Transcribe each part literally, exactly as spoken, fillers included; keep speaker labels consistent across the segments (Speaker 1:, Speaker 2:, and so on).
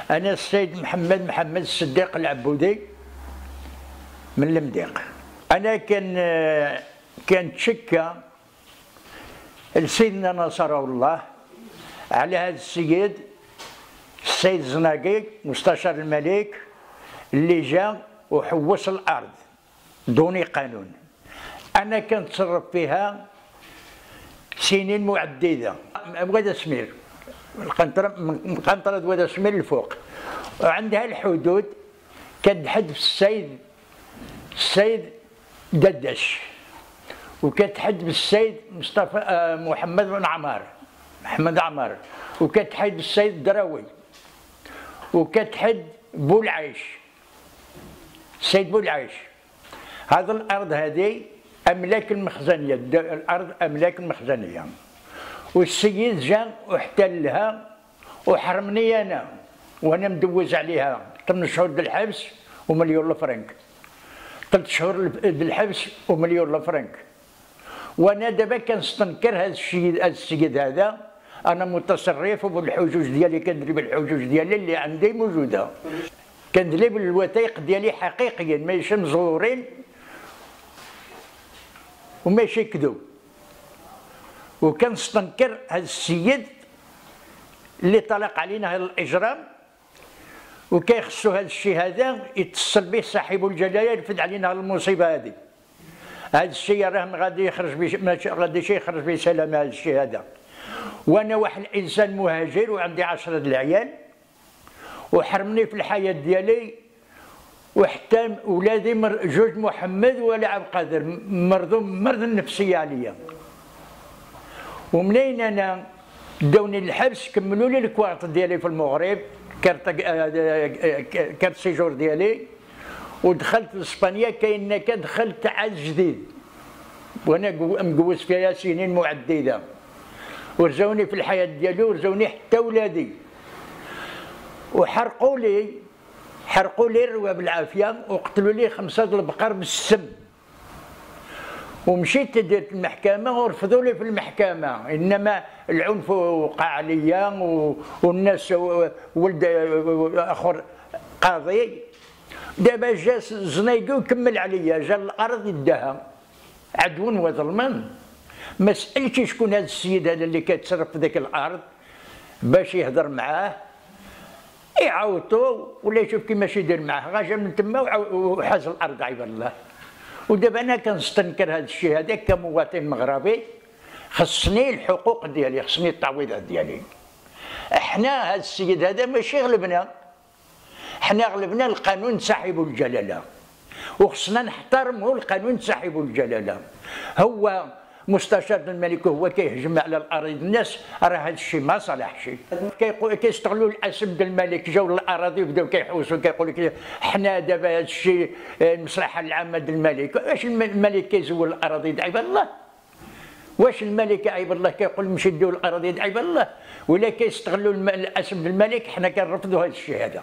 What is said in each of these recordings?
Speaker 1: أنا السيد محمد محمد الصديق العبودي من المديق. أنا كان كانت شكة لسيدنا نصره الله على هذا السيد السيد زناقي مستشار الملك اللي جا وحوس الأرض دون قانون. أنا كنتصرف فيها سنين معددة. ودا سمير القنطرة من قنطرة ودا سمير الفوق، وعندها الحدود كتحد في السيد السيد ددش، وكتحد بالسيد مصطفى محمد بن عمار محمد عمار، وكتحد بالسيد الدراوي، وكتحد بولعيش السيد بولعيش. هذا الأرض هذه أملاك المخزنية، الأرض أملاك المخزنية، والسيد جا واحتلها وحرمني أنا، وأنا مدوز عليها ثمان شهور د الحبس ومليون الفرنك، ثلاث شهور د الحبس ومليون الفرنك. وأنا دابا كنستنكر هذا الشيء هذا السيد هذا. أنا متصرف وبالحجوج ديالي كندري بالحجوج ديالي اللي عندي موجودة، كندري بالوثائق ديالي حقيقيا ماشي مزورين وماشي كذوب. وكنستنكر هذا السيد اللي طلق علينا هذا الإجرام، وكيخصو هذا الشيء هذا يتصل به صاحب الجلاله يرفد علينا المصيبه هذه. هذا الشيء راه غادي يخرج به غادي شي يخرج به سلام هذا الشيء هذا. وانا واحد الانسان مهاجر وعندي عشرة د العيال، وحرمني في الحياه ديالي، وحتى ولادي جوج محمد ولا عبد القادر مرضوا مرض النفسيه عليا. ومنين انا داوني للحبس كملوا لي الكوارت ديالي في المغرب، كارت كارت سيجور ديالي، ودخلت لاسبانيا. كاين كدخلت عاد جديد وانا مجوز فيها سنين معدده، ورجعوني في الحياه ديالي ورجعوني حتى ولادي، وحرقوا لي حرقوا لي الرواب بالعافيه، وقتلوا لي خمسه د البقر بالسم. ومشيت درت المحكمه ورفضوا لي في المحكمه، انما العنف وقع عليا والناس ولد اخر قاضي. دابا جا زنيقي وكمل عليا، جا الارض يداها عدو وظلما. ما سالتش شكون هذا السيد هذا اللي كيتصرف في ذاك الارض باش يهضر معاه يعاوطو ولا يشوف كيفاش يدير معاه. غا جا من تما وحاز الارض عباد الله. ودابا انا كنستنكر هذا الشيء هذا كمواطن مغربي، خصني الحقوق ديالي، خصني التعويضات ديالي. احنا هذا السيد هذا ماشي غلبنا، حنا غلبنا القانون صاحب الجلاله، وخصنا نحترموا القانون صاحب الجلاله. هو مستشار الملك هو كيهجم على الاراضي الناس، راه هذا الشيء ما صالحش. كيقول كيستغلوا الاسم ديال الملك، جاوا للاراضي وبداو كيحوسوا كيقول لك حنا دابا هذا الشيء المصلحه العامه ديال الملك. واش الملك كيزول الاراضي د عباد الله؟ واش الملك عيب الله كيقول نمشي نديو الاراضي د عباد الله؟ ولا كيستغلوا الاسم ديال الملك؟ حنا كنرفضوا هذا الشيء هذا.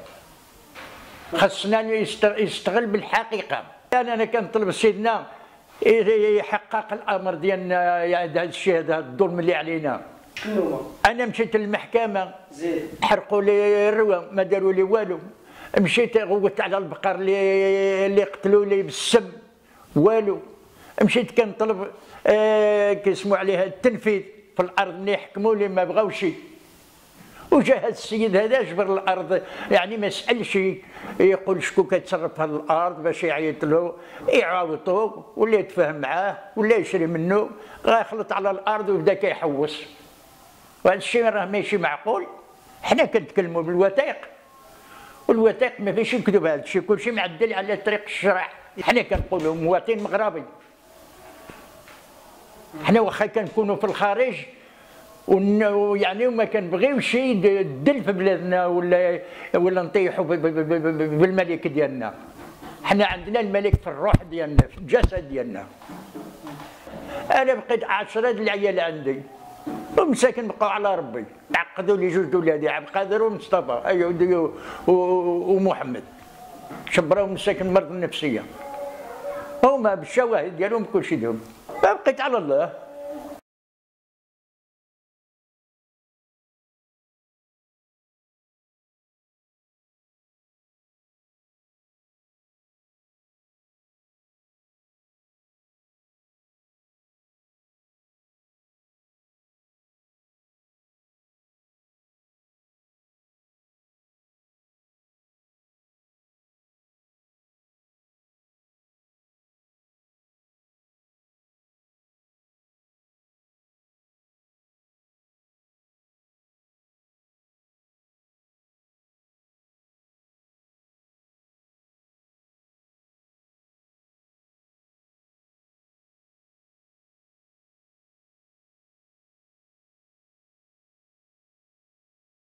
Speaker 1: خاصنا يستغل بالحقيقه. انا انا كنطلب سيدنا يحقق الامر ديالنا هذا الشيء هذا الظلم اللي علينا. انا مشيت للمحكمه حرقوا لي الروى ما داروا لي والو. مشيت غوت على البقر اللي اللي قتلوا لي بالسم والو. مشيت كنطلب آه كيسموا عليها التنفيذ في الارض اللي يحكموا لي ما بغاوش. وجا هذا السيد هذا جبر الارض، يعني ما سالش يقول شكون كيتصرف في هذه الارض باش يعيط له يعاوطو ولا يتفاهم معاه ولا يشري منه. غا يخلط على الارض وبدا كيحوس. وهذا الشيء راه ماشي معقول. حنا كنتكلموا بالوثائق، والوثائق ما فيش يكذب. هذا الشيء كلشي معدل على طريق الشرع. حنا كنقولوا مواطن مغربي، حنا واخا كنكونوا في الخارج ويعني وما كنبغيوش الدل في بلادنا ولا ولا نطيحوا بالملك ديالنا. حنا عندنا الملك في الروح ديالنا في الجسد ديالنا. انا بقيت عشرة د العيال عندي ومساكن بقاو على ربي. عقدوا لي جوج ولادي عبد القادر ومصطفى ايوا ومحمد، شبراو مساكن مرض النفسيه هما بالشواهد ديالهم كلشي ديالهم. بقيت على الله.